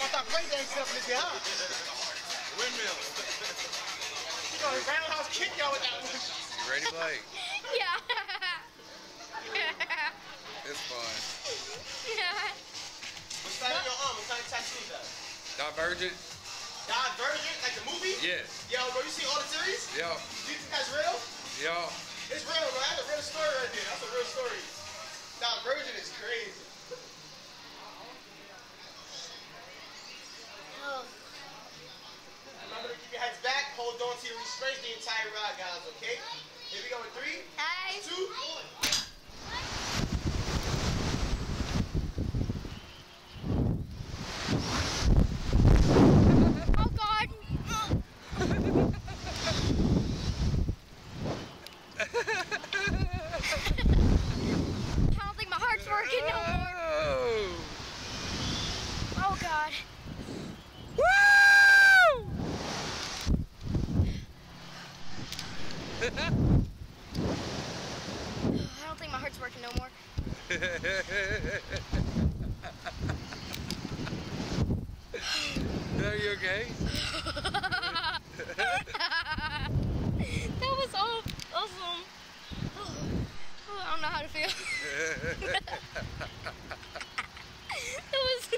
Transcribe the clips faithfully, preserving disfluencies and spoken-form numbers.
start breakdancing up in this huh? Windmill. You know, the roundhouse kick y'all with that one. You ready, Blake? Yeah. It's fun. Yeah. What's that on your arm? What kind of tattoo is that? Divergent? Divergent? Like the movie? Yes. Yo, bro, you see all the series? Yo. Do you think that's real? Yo. It's real, bro. That's a real story right there. That's a real story. Divergent is crazy. Remember to keep your heads back. Hold on to your restraints the entire ride, guys, okay? Here we go in three, Hey. two, one. Oh, God. I don't think my heart's working no more. Oh, God. Woo! I don't think my heart's working no more. Are you okay? That was all awesome. Oh, I don't know how to feel. That was.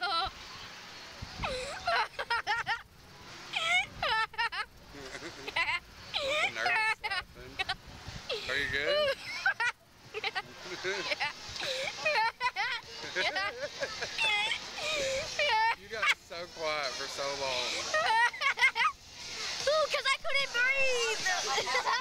Nervous laughing. Are you good? Yeah. You got so quiet for so long. Ooh, 'cause I couldn't breathe.